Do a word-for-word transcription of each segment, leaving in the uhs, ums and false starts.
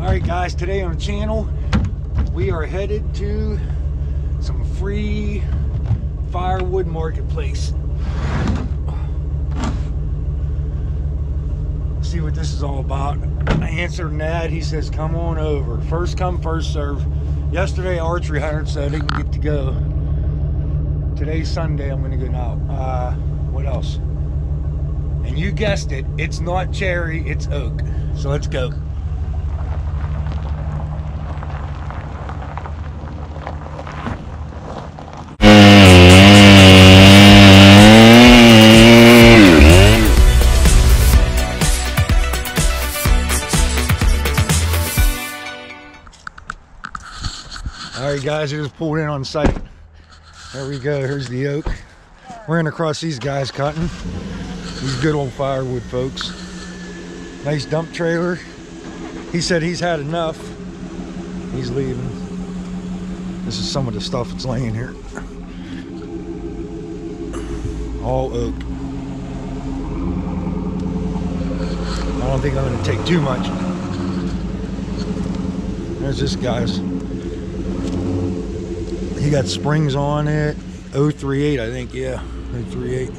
Alright guys, today on the channel we are headed to some free firewood marketplace. See what this is all about. I answered Nad, he says come on over. First come, first serve. Yesterday archery hunter, so I didn't get to go. Today's Sunday, I'm gonna go now. Uh, what else? And you guessed it, it's not cherry, it's oak. So let's go. Alright guys, I just pulled in on site. There we go, here's the oak. Ran across these guys cutting. These good old firewood folks. Nice dump trailer. He said he's had enough. He's leaving. This is some of the stuff that's laying here. All oak. I don't think I'm going to take too much. There's this guy's. He got springs on it. oh three eight, I think, yeah. oh three eight.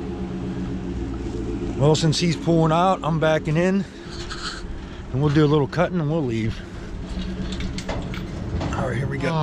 Well, since he's pulling out, I'm backing in. And we'll do a little cutting and we'll leave. All right, here we go.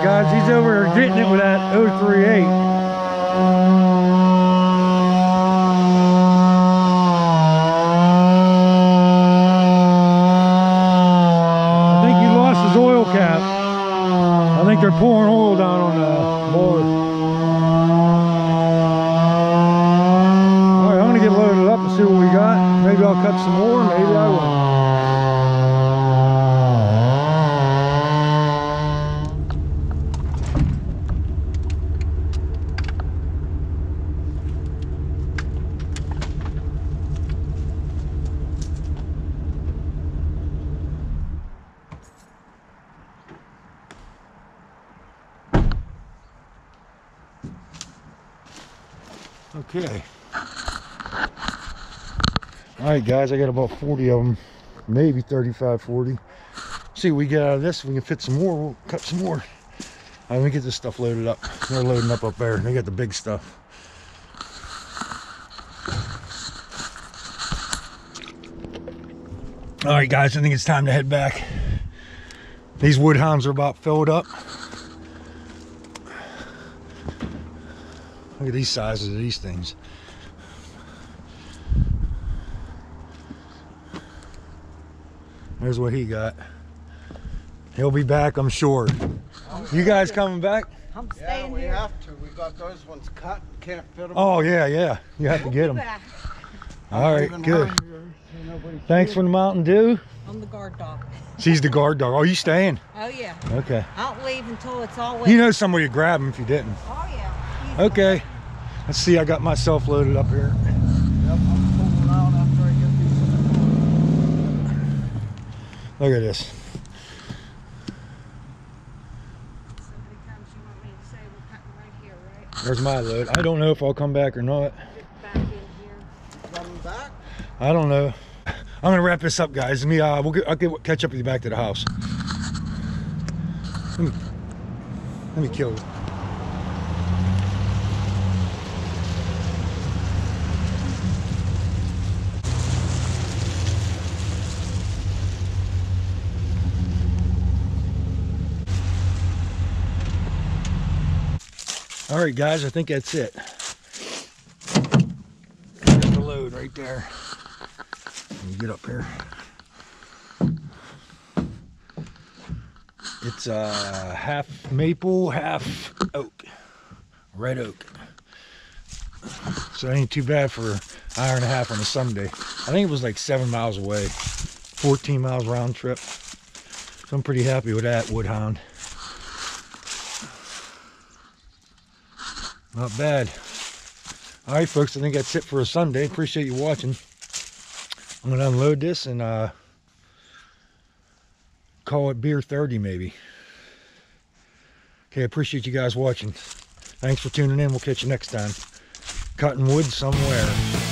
guys. He's over here getting it with that oh three eight. I think he lost his oil cap. I think they're pouring oil down on the mower. All right, I'm gonna get loaded up and see what we got. Maybe I'll cut some more, maybe I won't. Okay. All right, guys, I got about forty of them, maybe thirty-five, forty. See what we get out of this. If we can fit some more, we'll cut some more. All right, let me get this stuff loaded up. They're loading up up there. They got the big stuff. All right, guys, I think it's time to head back. These wood hounds are about filled up. Look at these sizes of these things. There's what he got. He'll be back, I'm sure. You guys coming back? I'm staying Yeah, we here. have to. We got those ones cut. Can't fit them. Oh, yeah, yeah. You have to get them. Back. All right, good. Thanks for the Mountain Dew. I'm the guard dog. She's the guard dog. Oh, you staying? Oh yeah. Okay. I don't leave until it's all wet. You know somebody would grab him if you didn't. Oh yeah. He's Okay. Let's see, I got myself loaded up here. Yep, I'm pulling out after I get these. Look at this. Somebody comes, you want me to say we're cutting right here, right? There's my load. I don't know if I'll come back or not. Just back in here. Coming back? I don't know. I'm gonna wrap this up, guys. Let me, uh, we'll get, I'll get, catch up with you back to the house. Let me, let me kill it. All right, guys, I think that's it. There's the load right there. Let me get up here. It's uh, half maple, half oak, red oak. So it ain't too bad for an hour and a half on a Sunday. I think it was like seven miles away, fourteen miles round trip. So I'm pretty happy with that woodhound. Not bad. All right, folks, I think that's it for a Sunday. Appreciate you watching. I'm gonna unload this and uh, call it beer thirty maybe. Okay, I appreciate you guys watching. Thanks for tuning in. We'll catch you next time. Cutting wood somewhere.